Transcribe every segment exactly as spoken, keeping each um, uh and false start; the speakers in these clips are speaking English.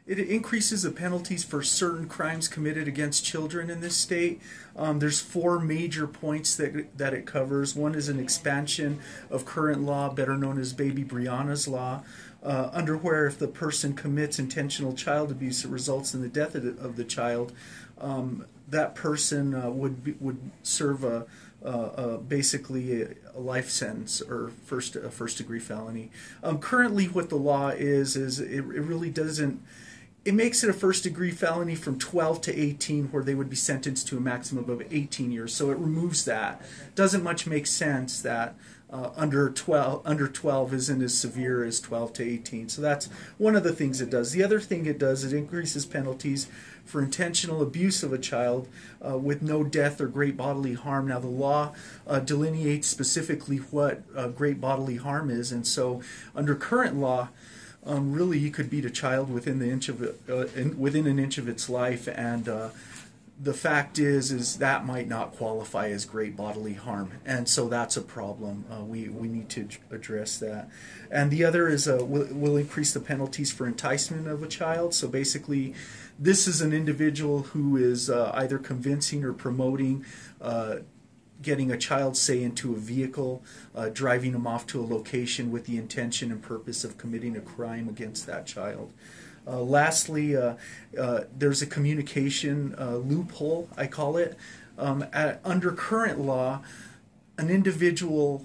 It increases the penalties for certain crimes committed against children in this state. Um, there's four major points that that it covers. One is an expansion of current law, better known as Baby Brianna's law, uh, under where if the person commits intentional child abuse that results in the death of the, of the child, um, that person uh, would be, would serve a Uh, uh, basically a, a life sentence or first a first degree felony. Um, currently, what the law is is it, it really doesn't. It makes it a first degree felony from twelve to eighteen, where they would be sentenced to a maximum of eighteen years. So it removes that. Doesn't much make sense that uh, under twelve under twelve isn't as severe as twelve to eighteen. So that's one of the things it does. The other thing it does, it increases penalties for intentional abuse of a child uh, with no death or great bodily harm. Now the law uh, delineates specifically what uh, great bodily harm is, and so under current law, um, really you could beat a child within the inch of it, uh, in, within an inch of its life, and uh, the fact is is that might not qualify as great bodily harm, and so that's a problem. Uh, we we need to address that. And the other is uh, will will increase the penalties for enticement of a child. So basically, this is an individual who is uh, either convincing or promoting uh, getting a child, say, into a vehicle, uh, driving them off to a location with the intention and purpose of committing a crime against that child. Uh, lastly, uh, uh, there's a communication uh, loophole, I call it. Um, at, under current law, an individual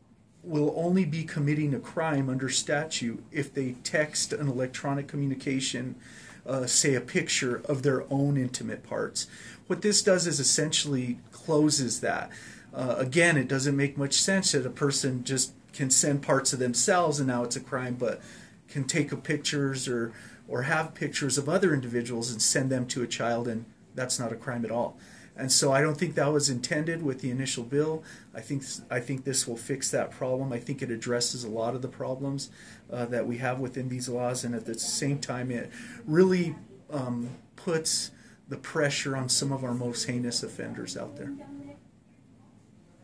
will only be committing a crime under statute if they text an electronic communication, uh, say a picture of their own intimate parts. What this does is essentially closes that. Uh, again, it doesn't make much sense that a person just can send parts of themselves and now it's a crime, but can take a pictures or or have pictures of other individuals and send them to a child, and that's not a crime at all. And so I don't think that was intended with the initial bill. I think I think this will fix that problem. I think it addresses a lot of the problems uh, that we have within these laws, and at the same time it really um, puts the pressure on some of our most heinous offenders out there.